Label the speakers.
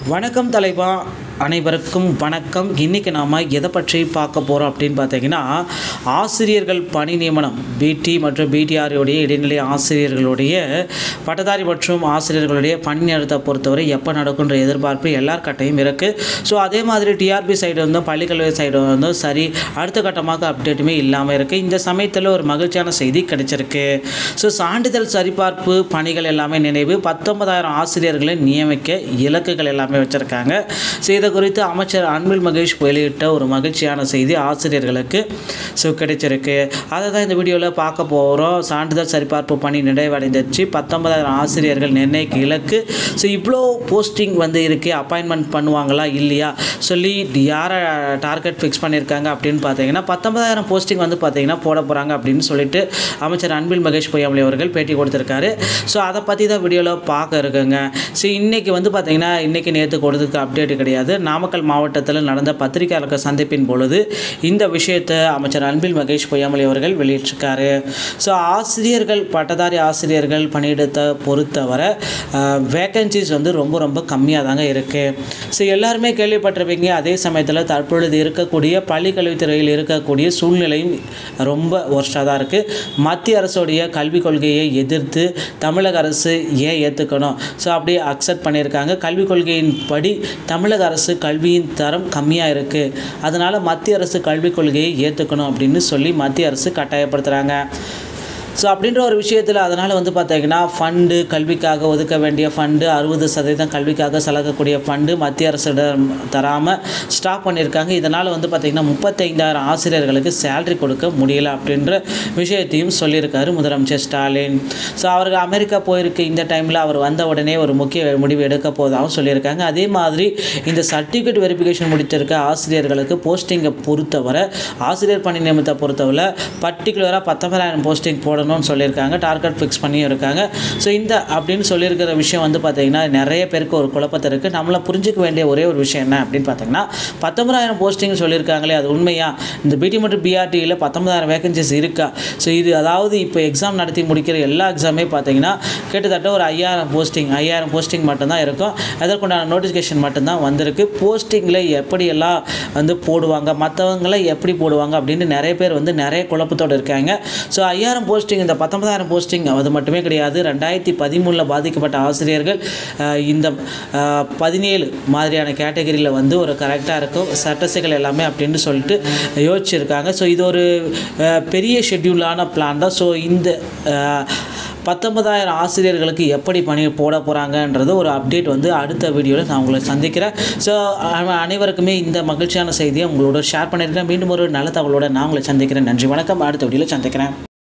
Speaker 1: வணக்கம் தலைவா, அனைவருக்கும் வணக்கம். இன்றைக்கி நாம் எதை பற்றி பார்க்க போகிறோம் அப்படின்னு பார்த்தீங்கன்னா, ஆசிரியர்கள் பணி நியமனம் பிடி மற்றும் பிடிஆருடைய இடைநிலை ஆசிரியர்களுடைய பட்டதாரி மற்றும் ஆசிரியர்களுடைய பணி நேரத்தை பொறுத்தவரை எப்போ நடக்குன்ற எதிர்பார்ப்பு எல்லார்கிட்டையும் இருக்குது. ஸோ அதே மாதிரி டிஆர்பி சைடு வந்தும் பள்ளிக்கல்வி சைடு வந்தும் சரி அடுத்த கட்டமாக அப்டேட்டுமே இல்லாமல் இருக்குது. இந்த சமயத்தில் ஒரு மகிழ்ச்சியான செய்தி கிடைச்சிருக்கு. ஸோ சான்றிதழ் சரிபார்ப்பு பணிகள் எல்லாமே நினைவு 19,000 ஆசிரியர்களை நியமிக்க இலக்குகள் எல்லாமே வச்சுருக்காங்க. ஸோ இதை குறித்து அமைச்சர் அன்பில் மகேஷ் வெளியிட்ட ஒரு மகிழ்ச்சியான செய்தி ஆசிரியர்களுக்கு கிடைச்சிருக்கு. அதை தான் இந்த வீடியோவில் பார்க்க போகிறோம். சான்றிதழ் சரிபார்ப்பு பணி நிறைவடைந்துச்சு. 19,000 ஆசிரியர்கள் நிர்ணயிக்க இலக்கு. ஸோ இவ்வளோ போஸ்டிங் இருக்குது, அப்பாயின்மெண்ட் பண்ணுவாங்களா இல்லையா சொல்லி யாரை டார்கெட் ஃபிக்ஸ் பண்ணியிருக்காங்க அப்படின்னு பார்த்தீங்கன்னா 19,000 போஸ்டிங் பார்த்தீங்கன்னா போட போகிறாங்க அப்படின்னு சொல்லிட்டு அமைச்சர் அன்பில் மகேஷ் பொய்யாமொழி அவர்கள் பேட்டி கொடுத்துருக்காரு. ஸோ அதை பற்றி தான் வீடியோவில் பார்க்க இருக்குங்க. ஸோ இன்றைக்கி பார்த்தீங்கன்னா இன்றைக்கி நேற்று கொடுத்துருக்க அப்டேட்டு கிடையாது. நாமக்கல் மாவட்டத்தில் நடந்த பத்திரிகையாளர்கள் சந்திப்பின் பொழுது இந்த விஷயத்தை அமைச்சர் அன்பில் மகேஷ் பொய்யாமொழி அவர்கள் வெளியிட்டிருக்காரு. ஸோ ஆசிரியர்கள் பட்டதாரி ஆசிரியர்கள் பணியிடத்தை பொறுத்தவரை வேக்கன்சிஸ் ரொம்ப கம்மியாக தாங்க இருக்குது. ஸோ எல்லாருமே கேள்விப்பட்டிருப்பீங்க. அதே சமயத்தில் தற்பொழுது இருக்கக்கூடிய பள்ளிக்கல்வித்துறையில் இருக்கக்கூடிய சூழ்நிலையும் ரொம்ப ஒர்ஸ்டாக தான் இருக்குது. மத்திய அரசுடைய கல்விக் கொள்கையை எதிர்த்து தமிழக அரசு ஏன் ஏற்றுக்கணும்? ஸோ அப்படியே அக்செப்ட் பண்ணியிருக்காங்க. கல்விக் கொள்கையின் படி தமிழக அரசு கல்வியின் தரம் கம்மியாக இருக்குது, அதனால் மத்திய அரசு கல்விக் கொள்கையை ஏற்றுக்கணும் அப்படின்னு சொல்லி மத்திய அரசு கட்டாயப்படுத்துகிறாங்க. ஸோ அப்படின்ற ஒரு விஷயத்தில் அதனால் பார்த்தீங்கன்னா ஃபண்டு கல்விக்காக ஒதுக்க வேண்டிய ஃபண்டு 60% கல்விக்காக செலவக்கூடிய ஃபண்டு மத்திய அரசிடம் தராமல் ஸ்டாப் பண்ணியிருக்காங்க. இதனால் பார்த்திங்கன்னா 35,000 ஆசிரியர்களுக்கு சேலரி கொடுக்க முடியலை அப்படின்ற விஷயத்தையும் சொல்லியிருக்காரு முதலமைச்சர் ஸ்டாலின். ஸோ அவருக்கு அமெரிக்கா போயிருக்கு. இந்த டைமில் அவர் வந்த உடனே ஒரு முக்கிய முடிவு எடுக்க போதாகவும் சொல்லியிருக்காங்க. அதே மாதிரி இந்த சர்டிஃபிகேட் வெரிஃபிகேஷன் முடித்திருக்க ஆசிரியர்களுக்கு போஸ்டிங்கை பொறுத்தவரை ஆசிரியர் பணி நியமனத்தை பொறுத்தவரை பர்டிகுலராக 19,000 போஸ்டிங் போட சொல்லியிருக்காங்க. டார்கெட் ஃபிக்ஸ் பண்ணியும் இருக்காங்க. ஸோ இந்த அப்படின்னு சொல்லியிருக்கிற விஷயம் பார்த்தீங்கன்னா நிறைய பேருக்கு ஒரு குழப்பத்தை இருக்குது. நம்மளை புரிஞ்சிக்க வேண்டிய ஒரே ஒரு விஷயம் என்ன அப்படின்னு பார்த்தீங்கன்னா 19,000 போஸ்டிங் சொல்லியிருக்காங்களே, அது உண்மையா? இந்த பிடி மற்றும் பிஆர்டியில் 19,000 வேகன்சிஸ் இருக்கா? ஸோ இது அதாவது இப்போ எக்ஸாம் நடத்தி முடிக்கிற எல்லா எக்ஸாமே பார்த்தீங்கன்னா கிட்டத்தட்ட ஒரு 5,000 போஸ்டிங் மட்டும்தான் இருக்கும். அதற்குண்டான நோட்டிஃபிகேஷன் மட்டும்தான் வந்திருக்கு. போஸ்டிங்கில் எப்படியெல்லாம் போடுவாங்க, மற்றவங்களை எப்படி போடுவாங்க அப்படின்னு நிறைய பேர் நிறைய குழப்பத்தோடு இருக்காங்க. ஸோ 5,000 போஸ்டிங், இந்த 19,000 போஸ்டிங் அது மட்டுமே கிடையாது. 2013 பாதிக்கப்பட்ட ஆசிரியர்கள் இந்த 17 மாதிரியான கேட்டகரியில் ஒரு கரெக்டாக இருக்கும் ஸ்டேட்டஸுகள் எல்லாமே அப்படின்னு சொல்லிட்டு யோசிச்சிருக்காங்க. ஸோ இது ஒரு பெரிய ஷெட்யூலான பிளான் தான். ஸோ இந்த 19,000 ஆசிரியர்களுக்கு எப்படி பணி போட போகிறாங்கன்றது ஒரு அப்டேட் அடுத்த வீடியோவில் நான் உங்களை சந்திக்கிறேன். ஸோ அனைவருக்குமே இந்த மகிழ்ச்சியான செய்தியை உங்களோட ஷேர் பண்ணியிருக்கேன். மீண்டும் ஒரு நல்ல தகவலோடு நான் உங்களை சந்திக்கிறேன். நன்றி, வணக்கம். அடுத்த வீடியோவில் சந்திக்கிறேன்.